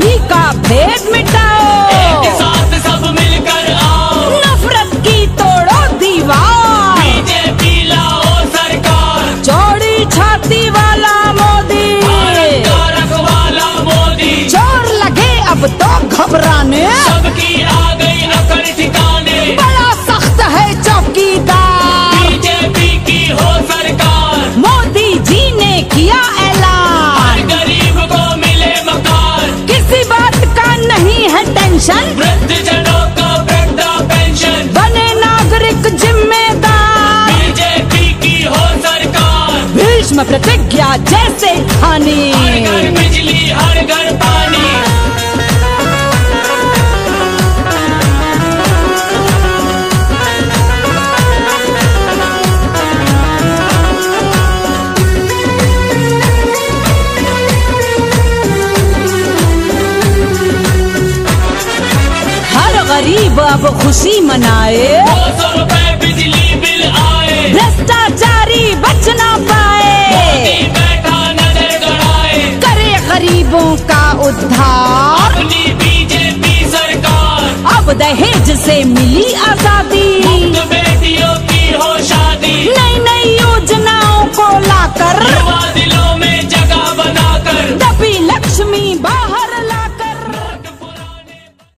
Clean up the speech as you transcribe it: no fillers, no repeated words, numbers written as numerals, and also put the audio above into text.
बेवफाई का भेद मिटाओ, एक साथ सब मिलकर आओ, नफरत की तोड़ो दीवार, बीजेपी लाओ सरकार, चौड़ी छाती वाला मोदी, भारत का रखवाला मोदी, जोर लगे अब तो घबराने, सबकी आ गई अकड़ ठिकाने, बड़ा सख्त है चौकीदार, बीजेपी की हो सरकार, मोदी जी ने किया ऐलान, हर गरीब को मिले मकान, किसी बात का नहीं है टेंशन, वृद्धजनों को वृद्धा पेंशन, बने नागरिक जिम्मेदार, बीजेपी की हो सरकार, भीष्म प्रतिज्ञा जैसे ठानी, हर घर बिजली हर घर पानी, हर गरीब अब खुशी मनाए, 200 रुपए बिजली बिल आए, भ्रष्टाचारी बच ना पाए, मोदी बैठा नजर गड़ाए, करे गरीबों का उद्धार, अपनी बीजेपी सरकार, अब दहेज से मिली आजादी, मुफ्त